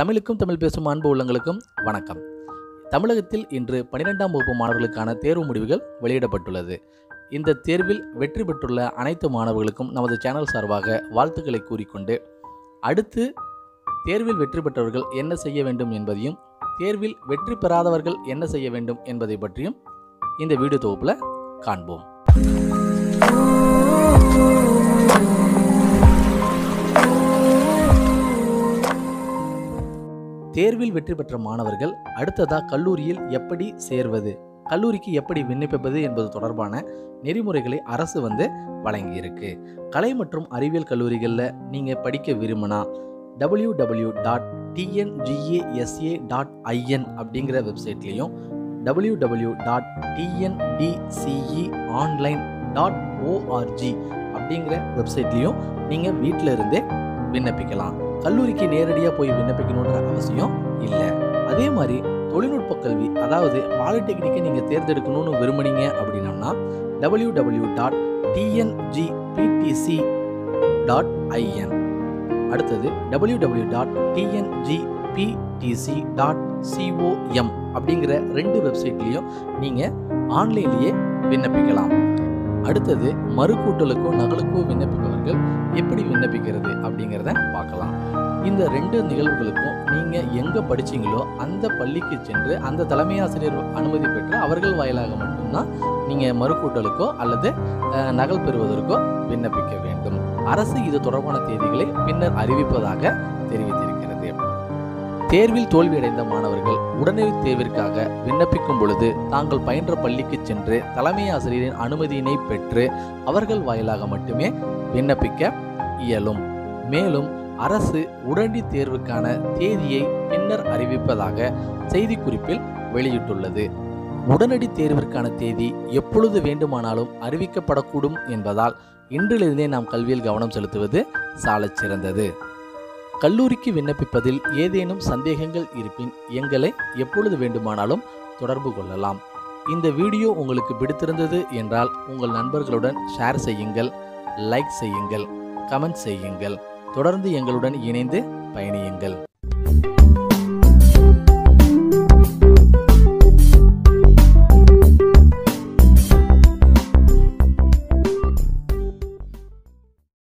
தமிழுக்கும் தமிழ் பேசும் அன்பு உள்ளங்களுக்கும் வணக்கம். தமிழகத்தில் இன்று 12ஆம் வகுப்பு மாணவர்களுக்கான தேர்வு முடிவுகள் வெளியிடப்பட்டுள்ளது. இந்த தேர்வில் வெற்றி பெற்றுள்ள அனைத்து மாணவர்களுக்கும் நமது சேனல் சார்பாக வாழ்த்துக்களை கூறிக்கொண்டு, அடுத்து தேர்வில் வெற்றி பெற்றவர்கள் என்ன செய்ய வேண்டும் என்பதையும், தேர்வில் வெற்றி பெறாதவர்கள் என்ன செய்ய வேண்டும் என்பதை பற்றியும் இந்த வீடியோ தொகுப்பில் காண்போம். தேர்வில் வெற்றி பெற்ற மாணவர்கள் அடுத்ததாக கல்லூரியில் எப்படி சேர்வது, கல்லூரிக்கு எப்படி விண்ணப்பிப்பது என்பது தொடர்பான நெறிமுறைகளை அரசு வழங்கியிருக்கு. கலை மற்றும் அறிவியல் கல்லூரிகளில் நீங்கள் படிக்க விரும்பினா www.tngasa.in அப்படிங்கிற வெப்சைட்லேயும் www.tndceonline.org அப்படிங்கிற வெப்சைட்லேயும் நீங்கள் வீட்டில் இருந்தே விண்ணப்பிக்கலாம். கல்லூரிக்கு நேரடியாக போய் விண்ணப்பிக்கணுன்ற அவசியம் இல்லை. அதே மாதிரி தொழில்நுட்ப கல்வி, அதாவது பாலிடெக்னிக்கை நீங்கள் தேர்ந்தெடுக்கணும்னு விரும்புனீங்க அப்படின்னம்னா www.tngptc.in, அடுத்தது www.tngptc.com அப்படிங்கிற 2 வெப்சைட்லேயும் நீங்கள் ஆன்லைன்லேயே விண்ணப்பிக்கலாம். அடுத்தது மறுகூட்டலுக்கோ நகலுக்கோ விண்ணப்பிப்பவர்கள் எப்படி விண்ணப்பிக்கிறது அப்படிங்கிறத பார்க்கலாம். இந்த 2 நிகழ்வுகளுக்கும் நீங்கள் எங்கே படிச்சீங்களோ அந்த பள்ளிக்கு சென்று அந்த தலைமை ஆசிரியர் அனுமதி பெற்று அவர்கள் வாயிலாக மட்டும்தான் நீங்கள் மறுகூட்டலுக்கோ அல்லது நகல் பெறுவதற்கோ விண்ணப்பிக்க வேண்டும். அரசு இது தொடர்பான தேதிகளை பின்னர் அறிவிப்பதாக தெரிவித்திருக்கிறது. தேர்வில் தோல்வியடைந்த மாணவர்கள் உடனடி தேர்விற்காக விண்ணப்பிக்கும் பொழுது தாங்கள் பயின்ற பள்ளிக்கு சென்று தலைமை ஆசிரியரின் அனுமதியினை பெற்று அவர்கள் வாயிலாக மட்டுமே விண்ணப்பிக்க இயலும். மேலும் அரசு உடனடி தேர்வுக்கான தேதியை பின்னர் அறிவிப்பதாக செய்திக்குறிப்பில் வெளியிட்டுள்ளது. உடனடி தேர்விற்கான தேதி எப்பொழுது வேண்டுமானாலும் அறிவிக்கப்படக்கூடும் என்பதால் இன்றிலிருந்தே நாம் கல்வியில் கவனம் செலுத்துவது சாலச் சிறந்தது. கல்லூரிக்கு விண்ணப்பிப்பதில் ஏதேனும் சந்தேகங்கள் இருப்பின் எங்களை எப்பொழுது வேண்டுமானாலும் தொடர்பு கொள்ளலாம். இந்த வீடியோ உங்களுக்கு பிடித்திருந்தது என்றால் உங்கள் நண்பர்களுடன் ஷேர் செய்யுங்கள், லைக் செய்யுங்கள், கமெண்ட் செய்யுங்கள். தொடர்ந்து எங்களுடன் இணைந்து பயணியுங்கள்.